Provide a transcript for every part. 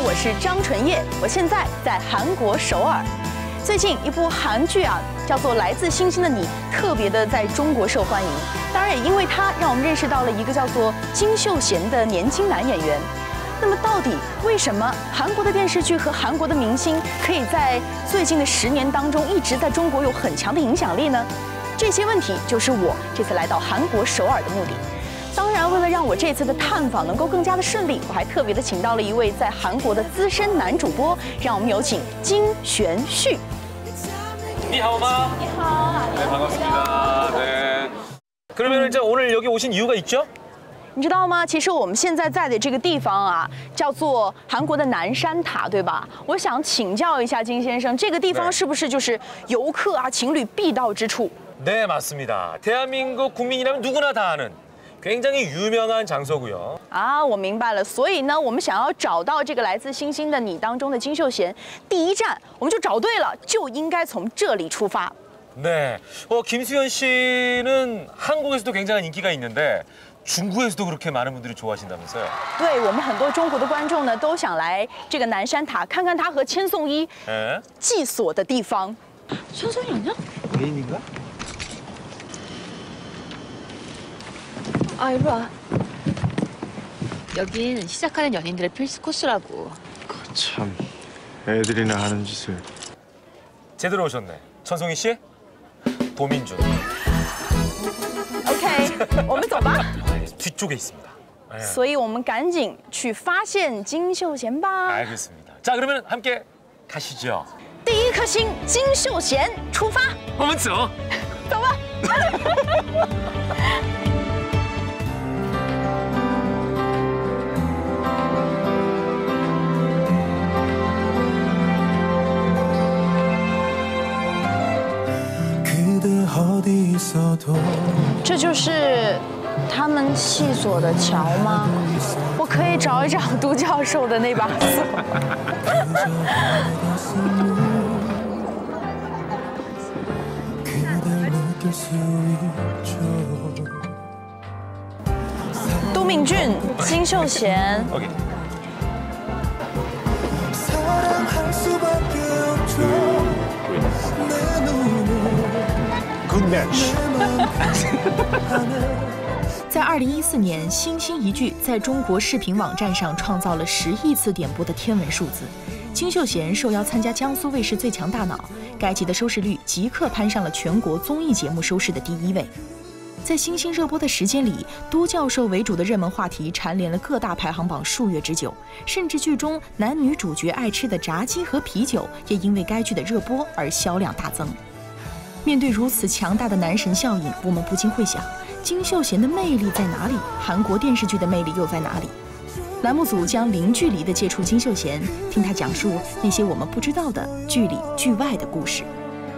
我是张纯叶，我现在在韩国首尔。最近一部韩剧啊，叫做《来自星星的你》，特别的在中国受欢迎。当然也因为它，让我们认识到了一个叫做金秀贤的年轻男演员。那么到底为什么韩国的电视剧和韩国的明星可以在最近的10年当中一直在中国有很强的影响力呢？这些问题就是我这次来到韩国首尔的目的。当然，为了让我这次的探访能够更加的顺利，我还特别的请到了一位在韩国的资深男主播，让我们有请金玄旭。 你好吗？ 你好， 네, 반갑습니다. 네. 그러면 이제 오늘 여기 오신 이유가 있죠? 你知道吗？其实我们现在在的这个地方啊，叫做韩国的南山塔，对吧？我想请教一下金先生，这个地方是不是就是游客啊、情侣必到之处？ 네, 맞습니다. 대한민국 국민이라면 누구나 다 아는 굉장히 유명한 장소고요. 啊，我明白了。所以呢，我们想要找到这个来自星星的你当中的金秀贤，第一站我们就找对了，就应该从这里出发。 네, 김수현 씨는 한국에서도 굉장한 인기가 있는데 중국에서도 그렇게 많은 분들이 좋아하신다면서요? 对我们很多中国的观众呢，都想来这个南山塔看看他和千颂伊祭所的地方。千颂伊아니야？ 개인인가? 아, 이리 와. 여긴 시작하는 연인들의 필수 코스라고. 참, 애들이나 하는 짓을. 제대로 오셨네. 천송이 씨? 도민준. OK， 我们走吧。 뒤쪽에 있습니다. 所以我们赶紧去发现金秀贤吧。 알겠습니다. 자, 그러면 함께 가시죠. 第一颗星金秀贤出发， 我们走。 走吧。这就是他们系所的桥吗？我可以找一找都教授的那把锁。都敏俊、金秀贤。 OK。 Good match。 在2014年，《星星一句》在中国视频网站上创造了10亿次点播的天文数字。金秀贤受邀参加江苏卫视《最强大脑》，该集的收视率即刻攀上了全国综艺节目收视的第1位。在星星热播的时间里，都教授为主的热门话题蝉联了各大排行榜数月之久，甚至剧中男女主角爱吃的炸鸡和啤酒也因为该剧的热播而销量大增。面对如此强大的男神效应，我们不禁会想，金秀贤的魅力在哪里？韩国电视剧的魅力又在哪里？栏目组将零距离地接触金秀贤，听他讲述那些我们不知道的剧里剧外的故事。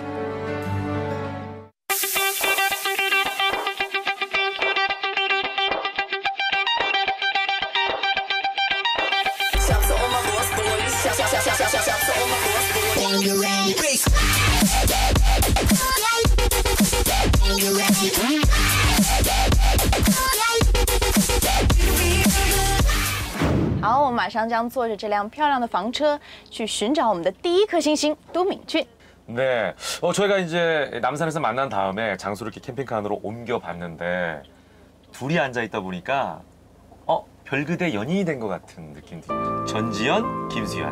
好，我们马上将坐着这辆漂亮的房车去寻找我们的第一颗星星都敏俊。 네, 저희가 이제 남산에서 만난 다음에 장소를 이렇게 캠핑카로 옮겨봤는데 둘이 앉아 있다 보니까 별그대 연인이 된 것 같은 느낌이 듭니다. 전지현, 김수현.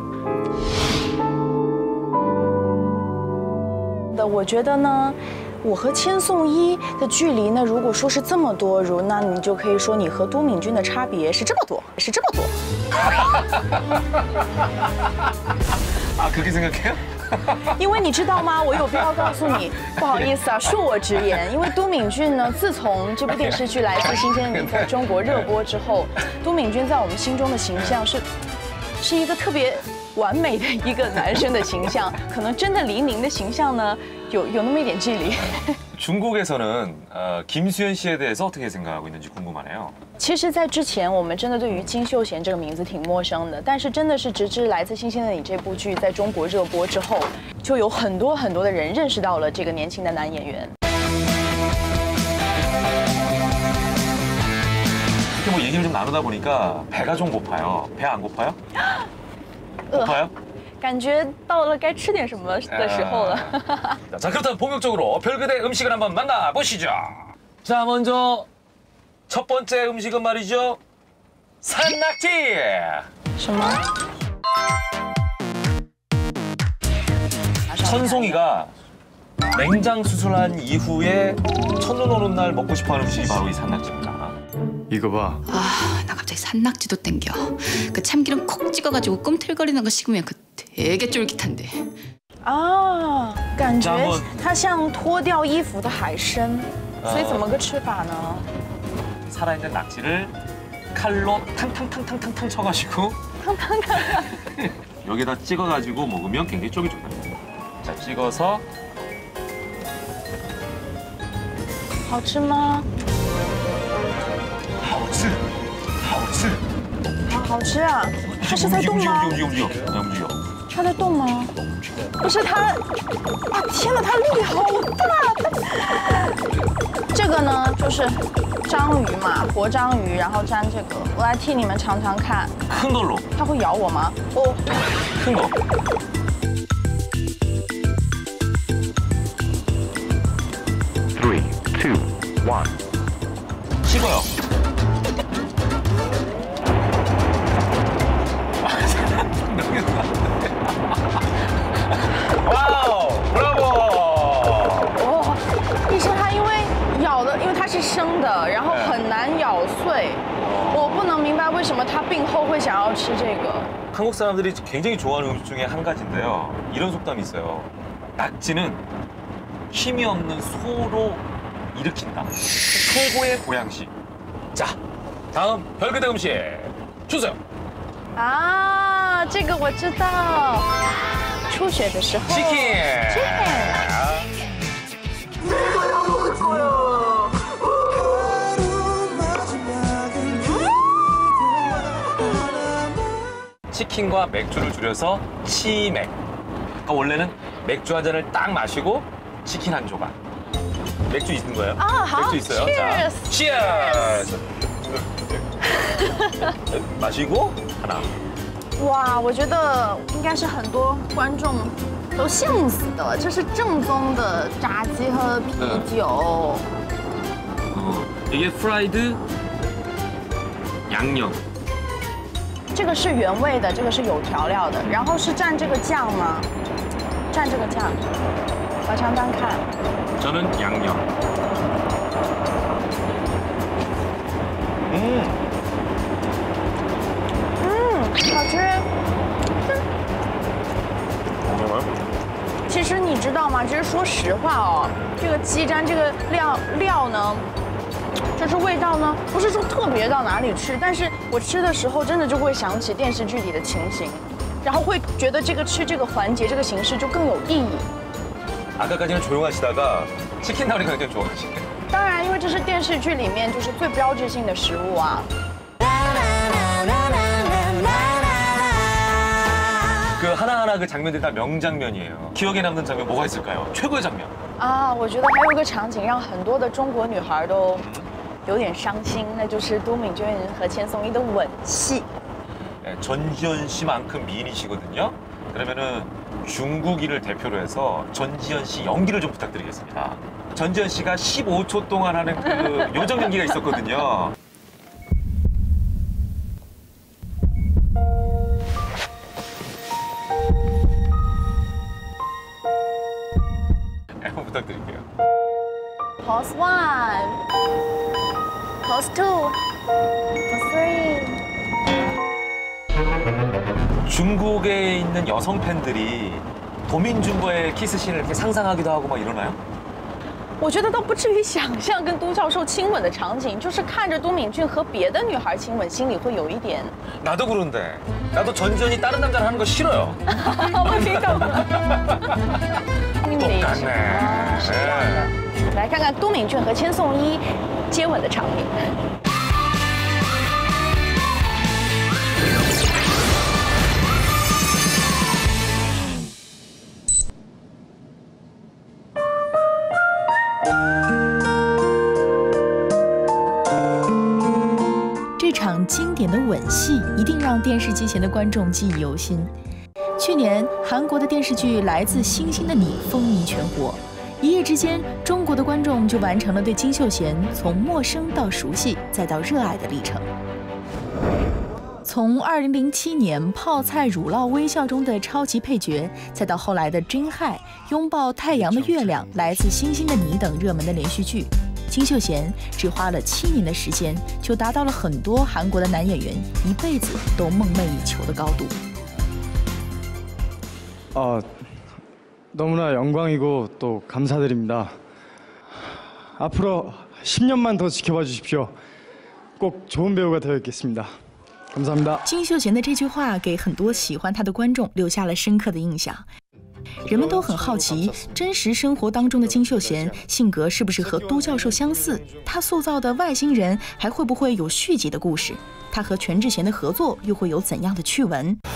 我觉得呢，我和千颂伊的距离呢，如果说是这么多，那你就可以说你和都敏俊的差别是这么多，是这么多。 아, 그렇게 생각해요? 因为你知道吗？我有必要告诉你，不好意思啊，恕我直言，因为都敏俊呢，自从这部电视剧《来自星星的你》在中国热播之后，都敏俊在我们心中的形象是一个特别完美的一个男生的形象，可能真的离您的形象呢有那么一点距离。 중국에서는 김수현 씨에 대해서 어떻게 생각하고 있는지 궁금하네요. 其实，在之前我们真的对于金秀贤这个名字挺陌生的，但是真的是直至《来自星星的你》这部剧在中国热播之后，就有很多的人认识到了这个年轻的男演员。 이렇게 뭐 얘기를 좀 나누다 보니까 배가 좀 고파요. 배 안 고파요? 고파요? 感觉到了该吃点什么的时候了。 자, 그렇다면 본격적으로 별그대 음식을 한번 만나보시죠. 자, 먼저 첫 번째 음식은 말이죠. 산낙지! 什么？ 천송이가 맹장 수술한 이후에 첫눈 오는 날 먹고 싶어하는 음식이 바로 이 산낙지입니다. 이거 봐. 아, 나 갑자기 산낙지도 땡겨. 그 참기름 콕 찍어가지고 꿈틀거리는 거 식으면 그 되게 쫄깃한데. 啊，感觉咱们它像脱掉衣服的海参，所以怎么个吃法呢？ 살아있는 낙지를 칼로 탕탕탕탕탕탕 쳐가지고 여기다 찍어가지고 먹으면 굉장히 쫄깃쫄깃합니다. 자, 찍어서 好吃吗？ 好吃好吃啊！它是在动吗？ 움직여. 它在动吗？不是它，啊天哪，它力好大！这个呢就是章鱼嘛，活章鱼，然后沾这个，我来替你们尝尝看， 큰 걸로. 它会咬我吗？哦， 큰 거. Three, two, one. 식어요. 와우, 브라보. 哦，医生它因为咬的，因为它是生的，然后很难咬碎，我不能明白为什么他病后会想要吃这个。 한국 사람들이 굉장히 좋아하는 음식 중에 한 가지인데요. 이런 속담이 있어요. 낙지는 힘이 없는 소로 일으킨다. 최고의 보양식. 자, 다음 별그대 음식 주세요. 啊，这个我知道，初雪的时候。 치킨. 치킨과 맥주를 줄여서 치맥. 그러니까 원래는 맥주 한 잔을 딱 마시고 치킨 한 조각. 맥주 있는 거예요? 아, 好 맥주 있어요. 자, cheers. 마시고 하나. 哇，我觉得应该是很多观众都羡慕死的，这是正宗的炸鸡和啤酒。 이게 프라이드 양념. 这个是原味的，这个是有调料的，然后是蘸这个酱吗？蘸这个酱，我尝尝看。 저는 양념. 好吃。其实你知道吗？其实说实话哦，这个鸡沾这个料呢，就是味道呢，不是说特别到哪里去，但是我吃的时候真的就会想起电视剧里的情形，然后会觉得这个吃这个环节这个形式就更有意义。 아까까지는 조용하시다가 치킨 나오니까 굉장히 좋아하시네. 当然，因为这是电视剧里面就是最标志性的食物啊。 그 하나하나 그 장면들이 다 명장면이에요. 기억에 남는 장면 뭐가 있을까요? 최고의 장면. 啊，我觉得还有一个场景让很多的中国女孩都有点伤心，那就是都敏俊和千颂伊的吻戏。 전지현 씨만큼 미인이시거든요. 그러면은 중국인을 대표로 해서 전지현 씨 연기를 좀 부탁드리겠습니다. 전지현 씨가 15초 동안 하는 그 요정 연기가 있었거든요. 한번 부탁드릴게요. Pose 1, Pose 2, Pose 3。 중국에 있는 여성 팬들이 도민준과의 키스씬을 이렇게 상상하기도 하고 막 이러나요? 我觉得倒不至于想象跟都教授亲吻的场景，就是看着都敏俊和别的女孩亲吻，心里会有一点。 나도 그런데 나도 전지현이 다른 남자를 하는 거 싫어요. 我听懂了。 똑같네. 是这样的。来看看都敏俊和千颂伊接吻的场面。 这场经典的吻戏一定让电视机前的观众记忆犹新。 去年，韩国的电视剧《来自星星的你》风靡全国，一夜之间，中国的观众就完成了对金秀贤从陌生到熟悉再到热爱的历程。从2007年泡菜乳酪微笑中的超级配角，再到后来的《真爱》、拥抱太阳的月亮、来自星星的你等热门的连续剧，金秀贤只花了7年的时间，就达到了很多韩国的男演员一辈子都梦寐以求的高度。 너무나 영광이고 또 감사드립니다. 앞으로 10년만 더 지켜봐 주십시오. 꼭 좋은 배우가 되어 있겠습니다. 감사합니다. 金秀贤的这句话给很多喜欢他的观众留下了深刻的印象。人们都很好奇，真实生活当中的金秀贤性格是不是和都教授相似？他塑造的外星人还会不会有续集的故事？他和全智贤的合作又会有怎样的趣闻？